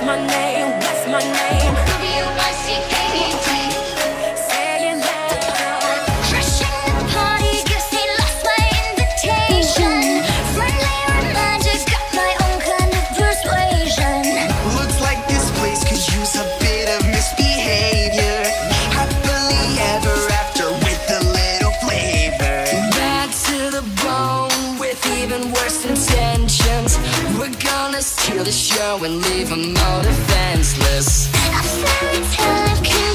my name? What's my name? W-I-C-K-E-D. Say it loud. Crashing the party, guess he lost my invitation. Friendly reminder, got my own kind of persuasion. Looks like this place could use a bit of misbehavior. Happily ever after with a little flavor. Bad to the bone with even worse intentions. We're gonna steal the show and leave them all defenseless. A fairy tale